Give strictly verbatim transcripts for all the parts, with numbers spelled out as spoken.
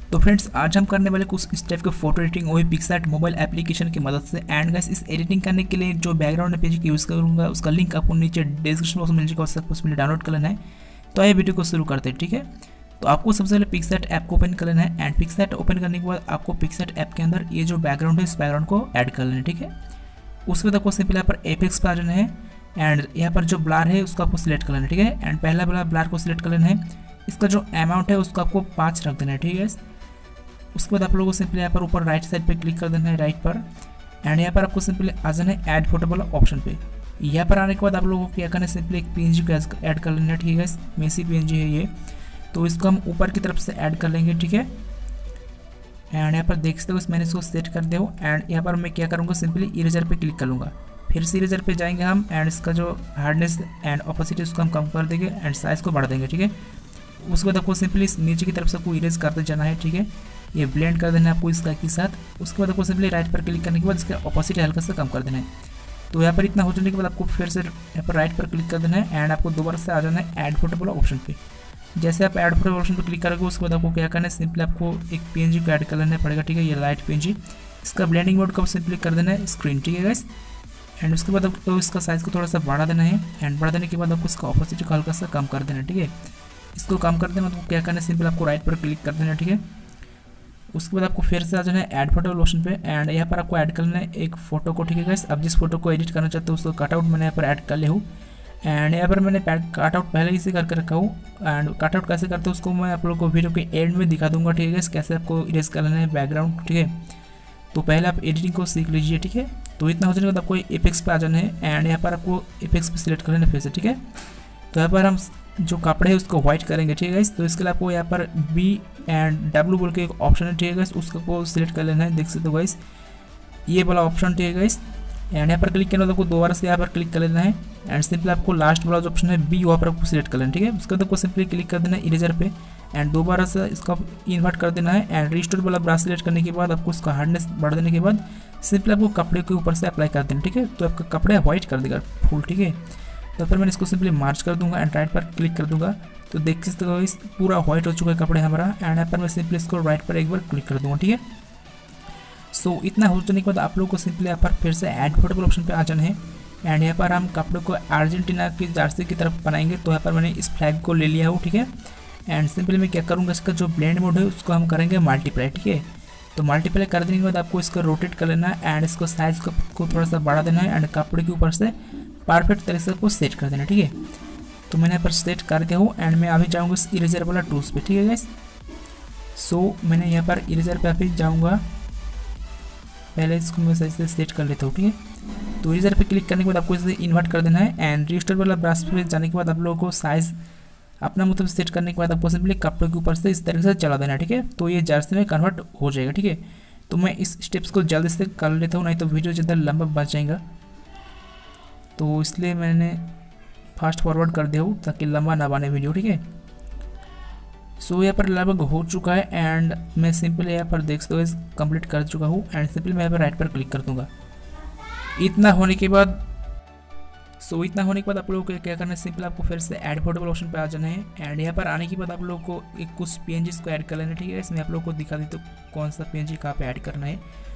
तो फ्रेंड्स आज हम करने वाले कुछ स्टेप के फोटो एडिटिंग वो भी पिक्सआर्ट मोबाइल एप्लीकेशन की मदद से। एंड गाइस इस एडिटिंग करने के लिए जो बैकग्राउंड पेज की यूज़ करूँगा उसका लिंक आपको नीचे डिस्क्रिप्शन बॉक्स में मिल जाएगा, उसमें डाउनलोड कर लेना है। तो ये वीडियो को शुरू करते हैं, ठीक है। तो आपको सबसे पहले पिक्सआर्ट ऐप को ओपन कर लेना है। एंड पिक्सआर्ट ओपन करने के बाद आपको पिक्सआर्ट ऐप के अंदर ये जो बैकग्राउंड है इस बैकग्राउंड को ऐड कर लेना है, ठीक है। उसके बाद आपको सिंपल यहाँ पर एपेक्स पर आ जाना है। एंड यहाँ पर जो ब्लर है उसको आपको सिलेक्ट कर लेना है, ठीक है। एंड पहला वाला ब्लर को सिलेक्ट कर लेना है। इसका जो अमाउंट है उसको आपको पाँच रख देना है, ठीक है। उसके बाद आप लोगों को सिंपली यहाँ पर ऊपर राइट साइड पे क्लिक कर देना है, राइट पर। एंड यहाँ पर आपको सिंपली आ जाना है ऐड फोटो वाला ऑप्शन पे। यहाँ पर आने के बाद आप लोगों को क्या करना है, सिंपली एक पीएनजी को ऐड कर लेना है, ठीक है। मेसी पीएनजी है ये, तो इसको हम ऊपर की तरफ से ऐड कर लेंगे, ठीक है। एंड यहाँ पर देख सकते हो मैंने इसको सेट कर दिया हूँ। एंड यहाँ पर मैं क्या करूँगा, सिंपली इरेजर पे क्लिक कर लूँगा। फिर से इरेजर पे जाएंगे हम। एंड इसका जो हार्डनेस एंड ऑपोसिटी उसको हम कम कर देंगे एंड साइज़ को बढ़ा देंगे, ठीक है। उसके बाद आपको सिंपली नीचे की तरफ से आपको इरेज करते जाना है, ठीक है। ये ब्लेंड कर देना है आपको इसका के साथ। उसके बाद आपको सिंपली राइट पर क्लिक करने के बाद इसका ऑपोसिटी हल्का सा कम कर देना है। तो यहाँ पर इतना हो जाने के बाद आपको फिर से यहाँ पर राइट पर क्लिक कर देना है। एंड आपको दोबारा से आ जाना है ऐड फोटो वाला ऑप्शन पे। जैसे आप ऐड फोटो ऑप्शन पर क्लिक करोगे उसके बाद आपको क्या करना है, सिंपली आपको एक पीएनजी को ऐड कर लेना पड़ेगा, ठीक है। ये लाइट पीएनजी, इसका ब्लेंडिंग मोड को सिंपली कर देना है स्क्रीन, ठीक है गाइस। एंड उसके बाद आपको इसका साइज़ को थोड़ा सा बढ़ा देना है। एंड बढ़ा देने के बाद आपको इसका ऑपोसिटी को हल्का सा कम कर देना है, ठीक है। इसको कम कर देना तो क्या करना है, सिंपल आपको राइट पर क्लिक कर देना है, ठीक है। उसके बाद आपको फिर से आ जाना है ऐड फोटो ऑप्शन पे। एंड यहाँ पर आपको ऐड करना है एक फोटो को, ठीक है गाइस। आप जिस फोटो को एडिट करना चाहते हो उसको कट आउट मैंने यहाँ पर ऐड कर लिया हूँ। एंड यहाँ पर मैंने कट आउट पहले ही से करके रखा हूँ। एंड कट आउट कैसे करते हो उसको मैं आप लोगों को वीडियो के एंड में दिखा दूंगा, ठीक है गाइस, कैसे आपको इरेज कर लेना है बैकग्राउंड, ठीक है। तो पहले आप एडिटिंग को सीख लीजिए, ठीक है। तो इतना हो जाने के बाद आपको एपेक्स पे आ जाना है। एंड यहाँ पर आपको एपेक्स पे सिलेक्ट कर लेना फिर से, ठीक है। तो यहाँ पर हम जो कपड़े है उसको व्हाइट करेंगे, ठीक है गाइस। तो इसके लिए आपको यहाँ पर बी एंड डब्ल्यू बोल के एक ऑप्शन है, ठीक है गाइस, उसको सिलेक्ट कर लेना है। देख सकते हो गाइस ये वाला ऑप्शन, ठीक है गाइस। एंड यहाँ पर क्लिक करना है तो आपको दोबारा से यहाँ पर क्लिक कर लेना है। एंड सिंपली आपको लास्ट वाला जो ऑप्शन है बी वहाँ पर आपको सिलेक्ट कर लेना है, ठीक है। उसके बाद आपको सिंपली क्लिक कर देना है इरेजर पे। एंड दोबारा से इसका इन्वर्ट कर देना है। एंड रिस्टोर वाला ब्रश सिलेक्ट करने के बाद आपको इसका हार्डनेस बढ़ा देने के बाद सिंपली आपको कपड़े के ऊपर से अप्लाई कर देना, ठीक है। तो आपका कपड़े व्हाइट कर देगा फुल, ठीक है। तो फिर मैंने इसको सिंपली मार्च कर दूंगा एंड राइट पर क्लिक कर दूंगा। तो देख सकते हो इस पूरा व्हाइट हो चुका है कपड़े हमारा। एंड यहाँ पर मैं सिंपली इसको राइट पर एक बार क्लिक कर दूंगा, ठीक है। सो so, इतना हो जाने के बाद आप लोगों को सिंपली यहाँ पर फिर से ऐड फोटो ऑप्शन पे आ जाना है। एंड यहाँ पर हम कपड़ों को अर्जेंटीना की जर्सी की तरफ बनाएंगे। तो यहाँ पर मैंने इस फ्लैग को ले लिया हूँ, ठीक है। एंड सिंपली मैं क्या करूँगा, इसका जो ब्लेंड मोड है उसको हम करेंगे मल्टीप्लाई, ठीक है। तो मल्टीप्लाई कर देने के बाद आपको इसको रोटेट कर लेना है। एंड इसको साइज़ को थोड़ा सा बढ़ा देना है। एंड कपड़े के ऊपर से परफेक्ट तरीके से आपको सेट कर देना, ठीक है। तो मैंने यहाँ पर सेट कर दिया हूँ। एंड मैं अभी जाऊँगा इस इरेजर वाला टूल्स पे, ठीक है गाइस। सो मैंने यहाँ पर इरेजर पे अभी जाऊँगा, पहले इसको मैं सही से सेट कर लेता हूँ, ठीक है। तो इरेजर पे क्लिक करने के बाद आपको इसे इन्वर्ट कर देना है। एंड रिस्टोर वाला ब्रश पे जाने के बाद आप लोगों को साइज़ अपना मतलब सेट करने के बाद आपको सिंपली कपड़े के ऊपर से इस तरीके से चला देना है, ठीक है। तो ये जर्सी में कन्वर्ट हो जाएगा, ठीक है। तो मैं इस स्टेप्स को जल्दी से कर लेता हूँ, नहीं तो वीडियो ज़्यादा लंबा बच जाएगा। तो इसलिए मैंने फास्ट फॉरवर्ड कर दिया हूँ ताकि लंबा ना बने वीडियो, ठीक है। सो so, यहाँ पर लगभग हो चुका है। एंड मैं सिंपली यहाँ पर देख सकते हो कंप्लीट कर चुका हूँ। एंड सिंपली मैं यहाँ पर राइट पर क्लिक कर दूँगा। इतना होने के बाद सो so, इतना होने के बाद आप लोगों को क्या करना है, सिंपल आपको फिर से ऐड फोटो ऑप्शन पे आ जाना है। एंड यहाँ पर आने के बाद आप लोगों को एक कुछ पीएनजी को ऐड कर लेना है, ठीक है। इसमें आप लोगों को दिखा देता हूँ कौन सा पीएनजी कहाँ पे ऐड करना है।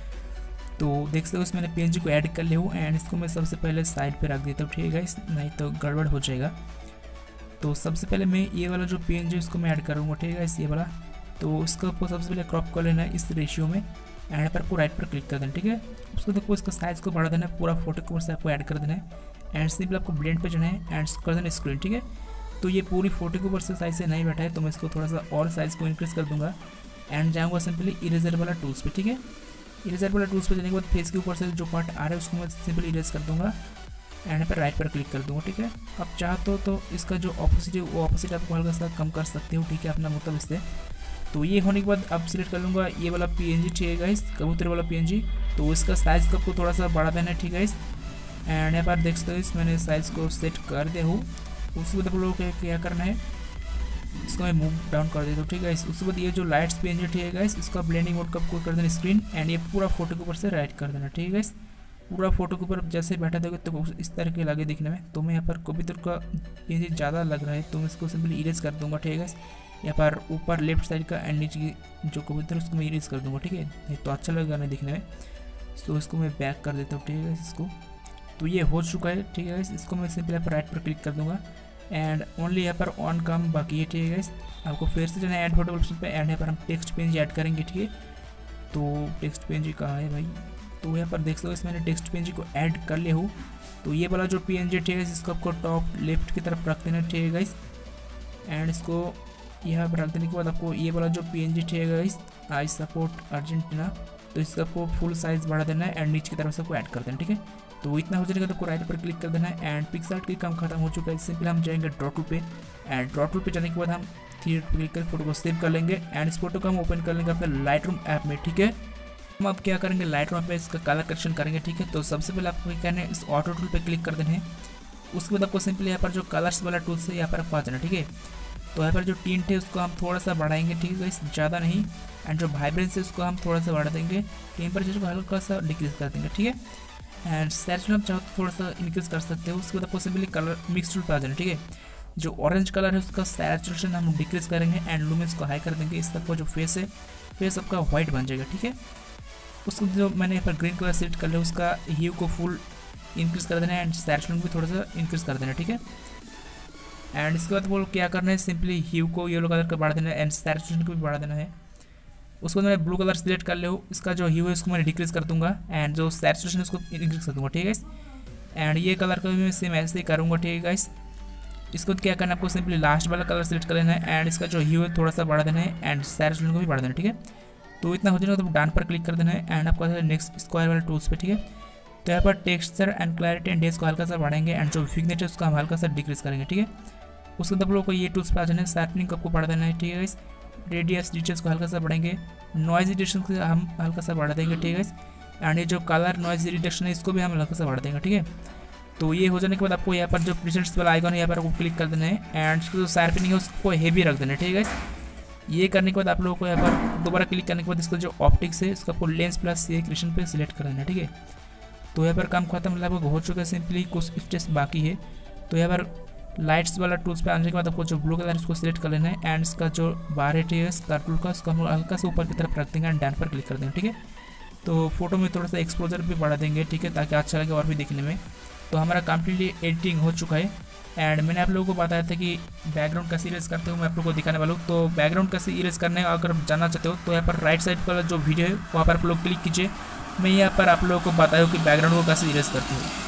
तो देख सकते हो इसमें मैंने पीएनजी को ऐड कर लिया हूँ। एंड इसको मैं सबसे पहले साइड पे रख देता हूँ, ठीक है, नहीं तो गड़बड़ हो जाएगा। तो सबसे पहले मैं ये वाला जो पीएनजी इसको मैं ऐड करूँगा, ठीक है, ये वाला। तो इसको आपको सबसे पहले क्रॉप कर लेना है इस रेशियो में। एंड पर आपको राइट पर क्लिक कर देना, ठीक है। उसको देखो इसका साइज़ को बढ़ा देना है, पूरा फोटो के ऊपर से आपको ऐड कर देना है। एंड सिंपल आपको ब्लेंड पे जाना है एंड कर देना स्क्रीन, ठीक है। तो ये पूरी फोटो के ऊपर से साइज से नहीं बैठा है तो मैं इसको थोड़ा सा और साइज़ को इंक्रीज़ कर दूँगा। एंड जाऊँगा सिंपली इरेजर वाला टूल्स पे, ठीक है। इरेजर वाला टूल्स पे जाने के बाद फेस के ऊपर से जो पार्ट आ रहा है उसको मैं सिंपली इरेज कर दूँगा। एंड पर राइट पर क्लिक कर दूँगा, ठीक है। आप चाहते हो तो इसका जो ऑपोजिट है वो ऑपोजिट आपको हल्का सा कम कर सकते हो, ठीक है, अपना मतलब इससे। तो ये होने के बाद अब सिलेक्ट कर लूँगा ये वाला पीएनजी, ठीक है गाइस, कबूतर वाला पीएनजी। तो इसका साइज़ को आपको थोड़ा सा बढ़ा देना है, ठीक है। एंड यहाँ पर देख सकते हो मैंने साइज़ को सेट कर दिया हूँ। उसके बाद आप लोगों को क्या करना है, इसको मैं मूव डाउन कर देता हूँ, ठीक है। उसके बाद ये जो लाइट्स पीएनजी, ठीक है गाइस, इसका ब्लेंडिंग मोड का आपको कर देना स्क्रीन। एंड ये पूरा फोटो के ऊपर से राइट कर देना, ठीक है गाइस। पूरा फोटो के ऊपर जैसे बैठा दोगे तो इस तरह के लगे दिखने में। तो मैं यहाँ पर कबूतर का पीएनजी ज़्यादा लग रहा है तो मैं इसको सिंपली इरेज कर दूंगा, ठीक है। यहाँ पर ऊपर लेफ्ट साइड का एंड नीचे की जो कबूतर उसको मैं इरेज कर दूँगा, ठीक है, नहीं तो अच्छा लगेगा नहीं दिखने में। तो इसको मैं बैक कर देता हूँ, ठीक है इसको। तो ये हो चुका है, ठीक है। इसको मैं सिंपल यहाँ पर राइट पर क्लिक कर दूँगा एंड ओनली यहाँ पर ऑन काम बाकी है, ठीक है। आपको फिर से जाना है ऐड फोटो ऑप्शन पे एंड यहाँ पर हम टेक्स्ट पेज ऐड करेंगे, ठीक है। तो टेक्स्ट पेज कहाँ है भाई, तो यहाँ पर देख सकते हो इस मैंने टेक्स्ट पेज को ऐड कर लिया हूँ। तो ये वाला जो पी एन जी, ठीक है, इसको आपको टॉप लेफ्ट की तरफ रख देना, ठीक है गाइस। एंड इसको यहाँ पर रख देने के बाद आपको ये वाला जो पी एन जी, ठीक है गाइस, आई सपोर्ट अर्जेंटीना, तो इसका आपको फुल साइज़ बढ़ा देना है एंड नीचे की तरफ से आपको ऐड कर देना, ठीक है। तो इतना हो जाएगा तो आपको राइट पर क्लिक कर देना है एंड पिक्सआर्ट की काम खत्म हो चुका है। सिंपल हम जाएंगे ड्रॉ टूल पे एंड ड्रॉ टूल पे जाने के बाद हम थ्री डॉट पे क्लिक कर फोटो को सेव कर लेंगे एंड इस फोटो को हम ओपन कर लेंगे अपने लाइट रूम ऐप में, ठीक है। हम अब क्या करेंगे, लाइट रूम पे इसका कलर करेक्शन करेंगे, ठीक है। तो सबसे पहले आपको क्या करना है, इस ऑटो टूल पे क्लिक कर देना है। उसके बाद आपको सिंपली यहाँ पर जो कलर्स वाला टूल से यहाँ पर आपको आ जाना, ठीक है। तो यहाँ पर जो टिंट है उसको हम थोड़ा सा बढ़ाएंगे, ठीक है, ज़्यादा नहीं। एंड जो वाइब्रेंस है उसको हम थोड़ा सा बढ़ा देंगे, टेम्परेचर को हल्का सा डिक्रीज कर देंगे, ठीक है। एंड सैचुरेशन आप चाहो तो थोड़ा सा इंक्रीज कर सकते हो। उसके बाद आपको सिंपली कलर मिक्स टूल पे आ जाना, ठीक है। जो ऑरेंज कलर है उसका सैचुरेशन हम डिक्रीज करेंगे एंड लुमिनेंस को हाई कर देंगे। इस तक जो फेस है, फेस आपका व्हाइट बन जाएगा, ठीक है। उसको जो मैंने यहाँ पर ग्रीन कलर सेलेक्ट कर लिया उसका ह्यू को फुल इंक्रीज कर देना है एंड सैचुरेशन को भी थोड़ा सा इंक्रीज कर देना, ठीक है। एंड इसके बाद वो क्या करना है, सिंपली ह्यू को येलो कलर का बढ़ा देना है एंड सैचुरेशन को भी बढ़ा देना है। उसके बाद मैं ब्लू कलर सेलेक्ट कर लिया, इसका जो ह्यू है उसको मैं डिक्रीज कर दूंगा एंड जो सैचुरेशन है उसको इंक्रीज कर दूंगा, ठीक है। एंड ये कलर का भी मैं सेम ऐसे ही करूँगा, ठीक है गाइस। इसको क्या करना है, आपको सिंपली लास्ट वाला कलर सेलेक्ट कर लेना है एंड इसका जो ह्यू है थोड़ा सा बढ़ा देना है एंड सैचुरेशन को भी बढ़ा देना, ठीक है। तो इतना हो जाएगा तो डन पर क्लिक कर देना है एंड आपको नेक्स्ट स्क्वायर वाले टूल्स पे, ठीक है। तो यहाँ पर टेक्सचर एंड क्लैरिटी एंड डेज को हल्का सा बढ़ाएंगे एंड जो विग्नेट है उसको हम हल्का सा डिक्रीज करेंगे, ठीक है। उसके बाद आप लोगों को ये टूल्स पे आ जाना है, शार्पनिंग को आपको बढ़ा देना है, ठीक है। रेडियस डिटेल्स को हल्का सा बढ़ाएंगे, नॉइज रिडक्शन को हम हल्का सा बढ़ा देंगे, ठीक है। एंड ये जो कलर नॉइज रिडक्शन है इसको भी हम हल्का सा बढ़ा देंगे, ठीक है। तो ये हो जाने के बाद आपको यहाँ पर जो प्रीसेट्स वाला आइकन है यहाँ पर आपको क्लिक कर देना है एंड इसको जो शार्पनिंग है उसको हेवी रख देना है, ठीक है। ये करने के बाद आप लोगों को यहाँ पर दोबारा क्लिक करने के बाद इसका जो ऑप्टिक्स है उसका आपको लेंस प्लस ये क्रिएशन पे सिलेक्ट कर देना है, ठीक है। तो यहाँ पर काम खत्म लगभग हो चुका है, सिंपली कुछ स्टेप्स बाकी है। तो यहाँ पर लाइट्स वाला टूल्स पे आने के बाद आपको जो ब्लू कलर उसको सिलेक्ट कर लेना है एंड इसका जो बार है टूल का उसको हम हल्का से ऊपर की तरफ रख देंगे एंड डन पर क्लिक कर देंगे, ठीक है। तो फोटो में थोड़ा सा एक्सपोजर भी बढ़ा देंगे, ठीक है, ताकि अच्छा लगे और भी दिखने में। तो हमारा कम्प्लीटली एडिटिंग हो चुका है एंड मैंने आप लोगों को बताया था कि बैकग्राउंड कैसे इरेज करते हो मैं आप लोगों को दिखाने वाला हूँ। तो बैकग्राउंड कैसे इरेज करने अगर आप जानना चाहते हो तो यहाँ पर राइट साइड वाला जो वीडियो है वहाँ पर आप लोग क्लिक कीजिए। मैं यहाँ पर आप लोगों को बताया हूँ कि बैकग्राउंड को कैसे इरेज करते हो।